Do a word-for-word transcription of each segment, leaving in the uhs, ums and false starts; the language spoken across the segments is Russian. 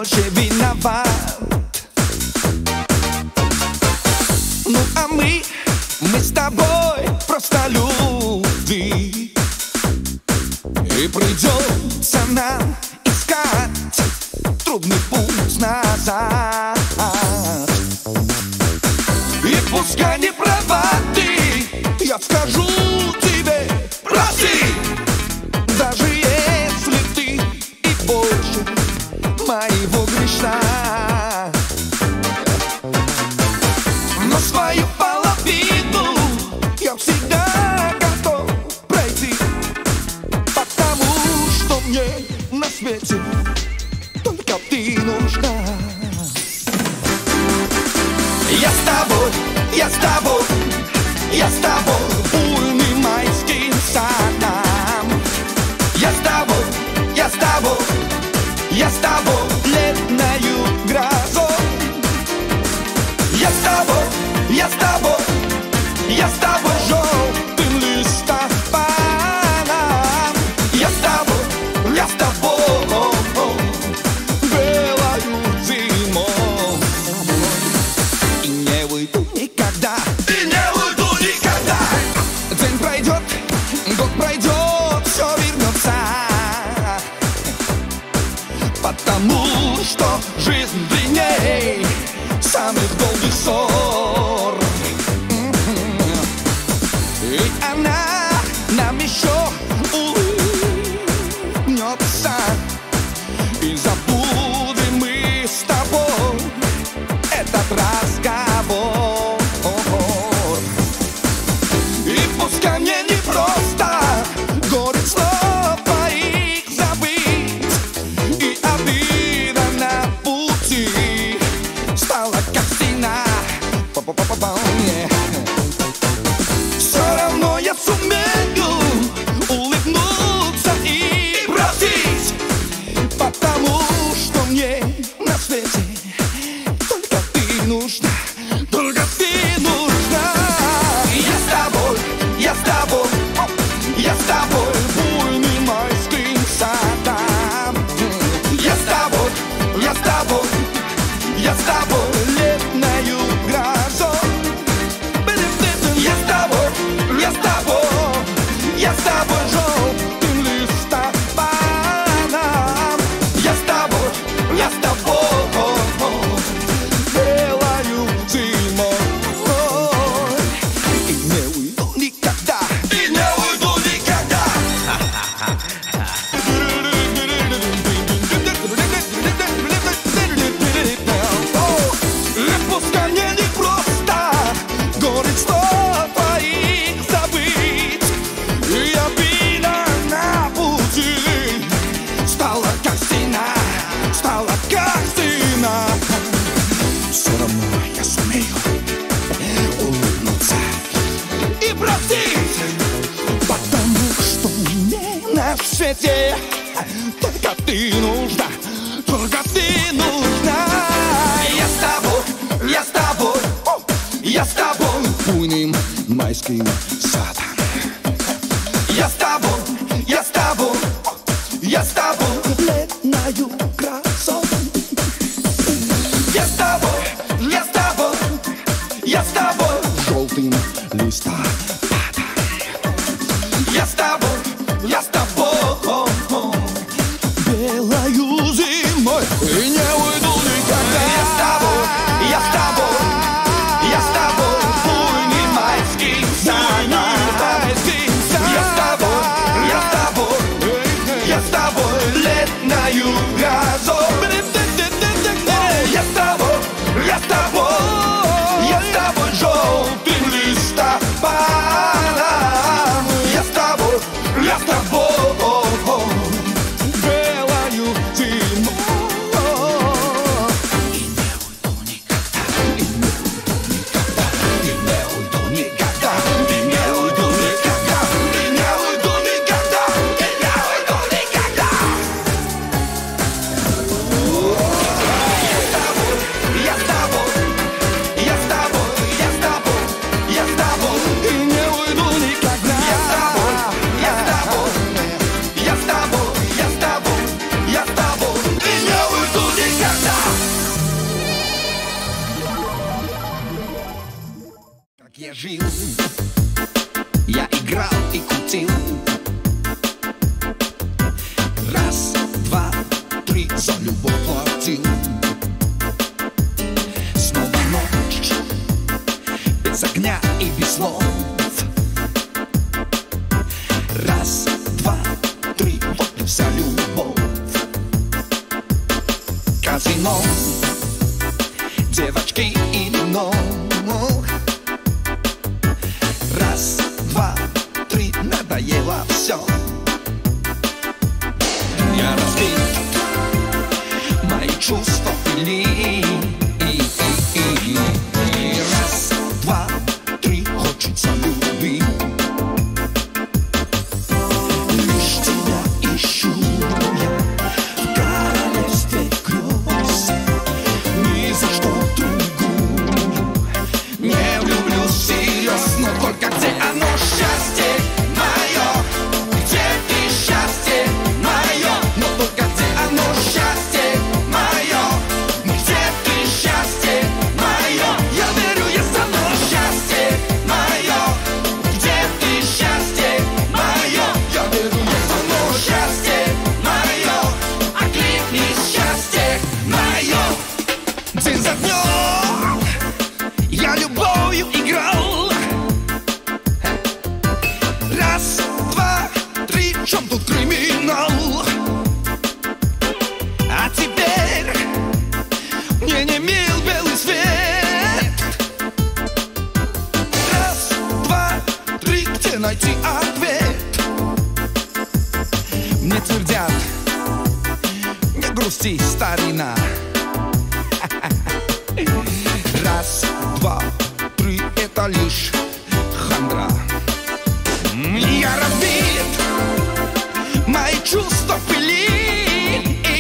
больше виноват. Ну а мы, мы с тобой просто люди, и придется нам искать трудный путь назад. И пускай не права ты, я скажу тебе прости, даже если ты и больше моего грешна. Но свою половину я всегда готов пройти, потому что мне на свете только ты нужна. Я с тобой, я с тобой, я с тобой буйным майским садом. Я с тобой, я с тобой, я с тобой летною грозой. Я с тобой, я с тобой, я с тобой желтым листопадом. Я с тобой, я с тобой белою зимой. И не уйду никогда, и не уйду никогда. День пройдет, год пройдет, все вернется, потому что жизнь длинней самых долгих ссор. И она нам еще улыбнется, и забудем мы с тобой этот разговор. И пускай мне не просто горит слов твоих забыть, и обида на пути стала как стена. Все равно я сумею улыбнуться и простить, потому что мне на свете только ты нужна, только ты нужна. Я с тобой, я с тобой, я с тобой буйным майским садом. Я с тобой, я с тобой, я с тобой летною грозой. Я с тобой, я с тобой, я с тобой желтым листопадом. Я с тобой, я с тобой белою зимой. И не уйду никогда, и не уйду никогда. И пускай мне не просто горит слов твоих забыть, и обида на пути стала как стена, стала как стена. Все равно я сумею улыбнуться и простить, потому что мне на свете только ты нужна, только ты нужна. Я с тобой, я с тобой, я с тобой буйным майским садом. Я с тобой, я с тобой, я с тобой летною грозой. Я с тобой, я с тобой, я с тобой желтым листопадом. Я с тобой, я с тобой белою зимой. И не уйду никогда. Я с тобой, я с тобой, я с тобой буйным майским садом. Я с тобой, я с тобой, я с тобой летною грозой. Я с тобой, я с тобой, я с тобой желтым листопадом. Я с тобой, Я жил, я играл и крутил. Раз, два, три, за любовь платил. Снова ночь, без огня и без слов. Раз, два, три, вот и вся любовь. Казино, девочки и вино. Раз, два, три, надоело все. Я разбит, мои чувства пили. Раз, два, три, хочется любви. Лишь тебя ищу я в королевстве грез. Ни за что другую не влюблюсь всерьез. Но только где оно, счастье мое? Где ты, счастье мое? Но только где оно, счастье мое? Где ты, счастье мое? Я верю, я сама, счастье мое. Где ты, счастье мое? Я верю, я сама, счастье мое. Окликни, счастье мое. День за днем я любовью играл. Раз, два, три, в чем тут криминал? А теперь мне не мил белый свет. Раз, два, три, где найти ответ? Мне твердят, не грусти, старина. Раз, два, три, это лишь хандра. Я разбит, мои чувства пыли.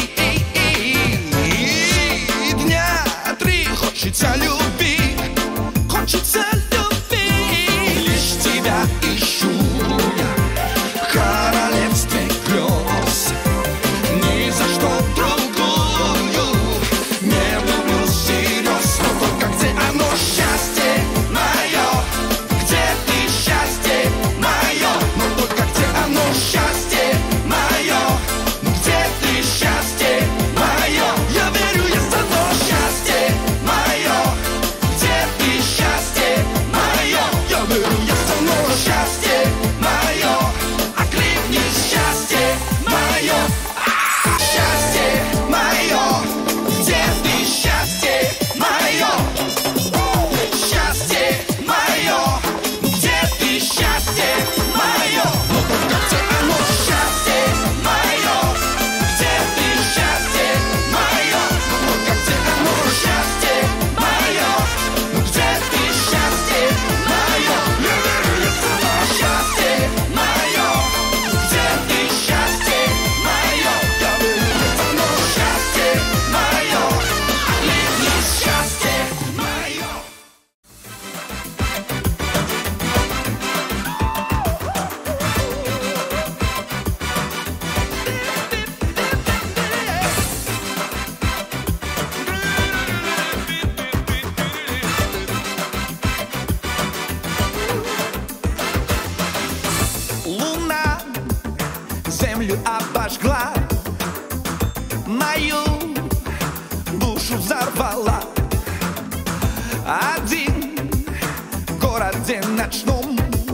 Дня три, хочется любви, хочется любви. Лишь тебя ищу я в королевстве грез. Ни за что другую не влюблюсь всерьез. Но только где оно, счастье мое? Где ты, счастье мое? Но только где оно, счастье мое? Где ты, счастье мое? Я верю, я сама, счастье мое. Где ты, счастье мое? Я верю, я сама, счастье мое. Окликни, счастье мое. Счастье мое. Где ты, счастье мое? Счастье мое. Где ты, счастье мое? Но только где оно, счастье мое? Где ты, счастье мое? Но только где оно, счастье мое? Где ты, счастье мое? Я верю, я сама, счастье мое. Где ты, счастье мое? Я верю, я сама, счастье мое. Окликни, счастье мое. Луна землю обожгла, мою душу взорвала. Один в городе ночном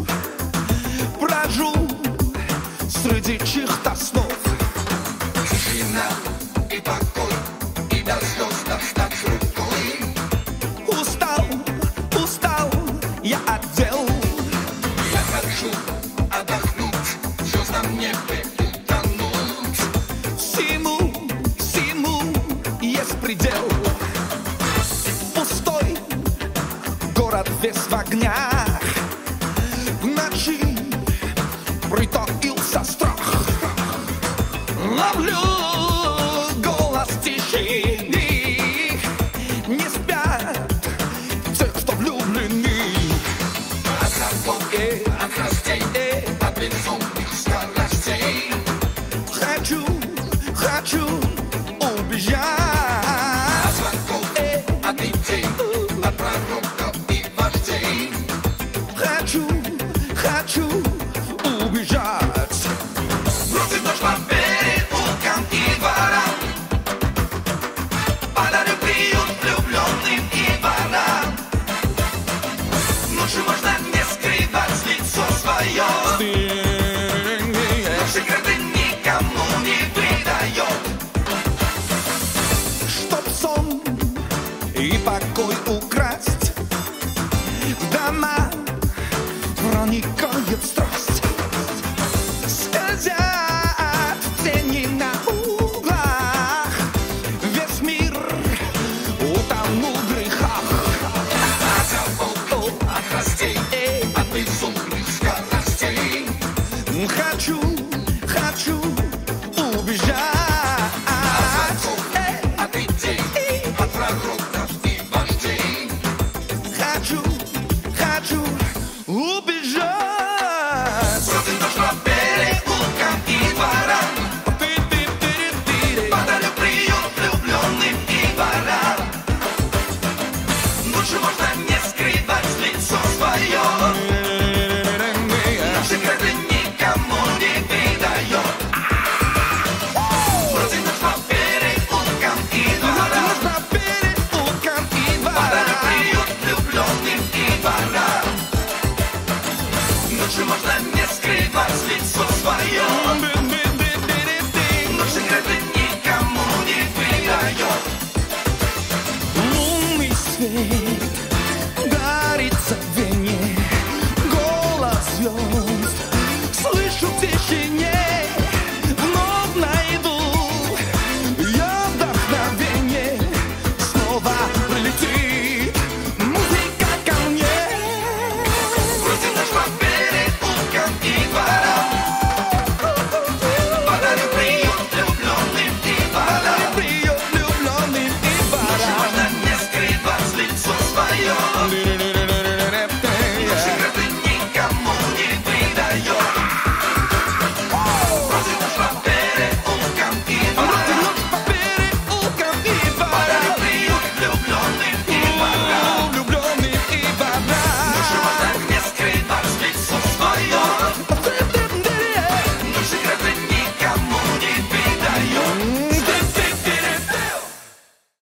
брожу среди чьих-то снов. Тишина и покой, и до слез достать рукой. Устал, устал я от дел. Я хочу отдохнуть, в звездном небе утонуть. Всему, всему есть предел. Пустой город весь в огнях. В ночи притаился страх. Ловлю голос тишины. Не спят те, кто влюблены. От рабов, от растений, от безумных скоростей. Хочу, хочу убежать. От звонков, от идей, от пророков и вождей. хочу убежать. Бросить нож по переулкам и дворам, подарок приют влюбленным и ворам. Ночью можно не скрывать лицо свое, но секреты никому не выдает. Чтоб сон и покой украсть, в дома проникает страсть. Скользят тени на углах, весь мир утонул в грехах. От забот, от растей, от безумных скоростей. Хочу, хочу убежать. От идей, от пророков и вождей. Хочу, хочу убежать. Бросить нож по переулкам и дворам,